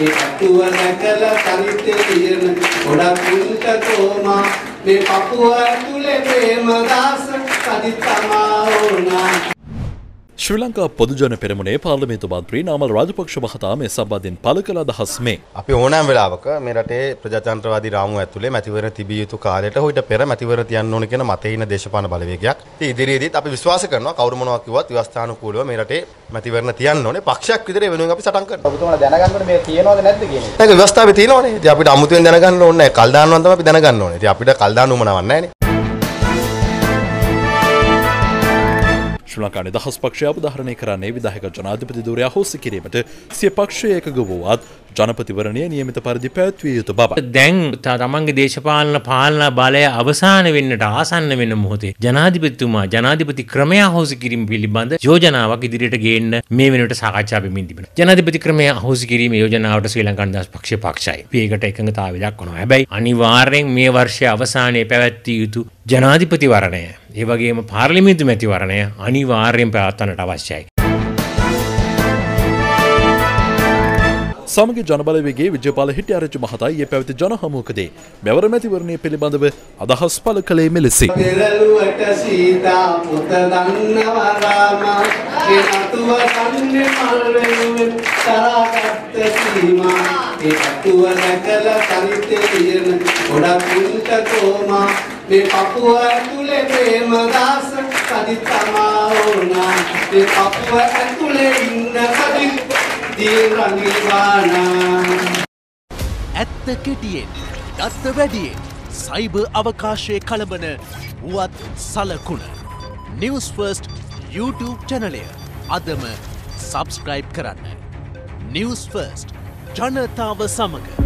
ඒ අතුව නැකලා තනිතේ තියෙන ගොඩක් උන්ට කොමා මේ පපුව ඇතුලේ ප්‍රේම දාස කදිතමා ඕනා. ශ්‍රී ලංකා පොදුජන පෙරමුණේ පාර්ලිමේන්තු මන්ත්‍රී නාමල් රාජපක්ෂ මහතා මේ සම්බන්ධයෙන් පළ කළ අදහස් මේ. අපි ඕනෑම වෙලාවක මේ රටේ ප්‍රජාතන්ත්‍රවාදී රාමුව ඇතුලේ මැතිවරණ තිබිය යුතු කාලයට හොයිට පෙර මැතිවරණ තියන්න ඕන කියන මතේ ඉන දේශපාලන බලවේගයක්. ඉතින් ඉදිරියේදීත් අපි විශ්වාස කරනවා කවුරු මොනවා කිව්වත් ව්‍යවස්ථානුකූලව මේ රටේ මැතිවරණ තියන්න ඕනේ. පක්ෂයක් විදිහට වෙනුවෙන් අපි සටන් කරනවා. ඔබතුමාලා දැනගන්න ඕනේ මේ තියෙනවද නැද්ද කියන එක. ඒක ව්‍යවස්ථාවේ තියෙනවනේ. ඉතින් අපිට අමුතුවෙන් දැනගන්න ඕනේ නැහැ. කල් දානවා තමයි අපි දැනගන්න ඕනේ. ඉතින් අපිට කල් දාන්න උවමනාවක් නැහැ නේ. ශ්‍රී ලංකා නිදහස් පක්ෂය අවධාරණය කරන්නේ විධායක ජනාධිපති ධූරය අහෝසි කිරීමට සිය පක්ෂය එකඟ වුවත් ජනපතිවරණය නියමිත පරිදි පැවැත්විය යුතු බව. දැන් තමන්ගේ දේශපාලන පාලන බලය අවසාන වෙන්නට ආසන්න වෙන මොහොතේ ජනාධිපතිතුමා ජනාධිපති ක්‍රමය අහෝසි කිරීම පිළිබඳ යෝජනාවක් ඉදිරියට ගේන්න මේ වෙනකොට සාකච්ඡා වෙමින් තිබෙනවා. ජනාධිපති ක්‍රමය අහෝසි කිරීම යෝජනාවට ශ්‍රී ලංකා නිදහස් පක්ෂය පක්ෂයි. මේකට එකඟතාවය දක්වනවා. හැබැයි අනිවාර්යෙන් මේ වර්ෂයේ අවසානයේ පැවැත්විය යුතු ජනාධිපතිවරණය ඒ වගේම පාර්ලිමේන්තු මැතිවරණය අනිවාර්යෙන් පැවැත්වන්නට අවශ්‍යයි. සමග ජනබලවේගේ විජයපාල හිටිආරච්චි මහතා ඊයේ පැවති ජන හමුවකදී මෙවර මැතිවරණය පිළිබඳව අදහස් පළ කළේ මෙලෙසයි. පෙරළුවට සීතා පුත දන්නවා රාමා ඒ අතුව කන්නේ මල් වෙනුවෙන් තරගත්ත සීමා ඒ අතුව නැකලා තනිතේ තියෙන ගොඩක් උන්ට කොමා මේ පපුව ඇතුලේ ප්‍රේම දාස කදිතමා ඕනා මේ පපුව ඇතුලේ ඉන්න කදින් ඇත්ත කෙටියෙන් දත්ත වැඩියෙන් සයිබර් අවකාශයේ කළඹන වුවත් සලකුණ Newsfirst YouTube චැනලය අදම සබස්ක්‍රයිබ් කරන්න. Newsfirst ජනතාව සමග